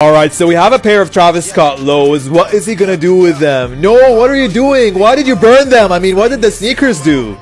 Alright, so we have a pair of Travis Scott lows. What is he gonna do with them? No, what are you doing? Why did you burn them? I mean, what did the sneakers do?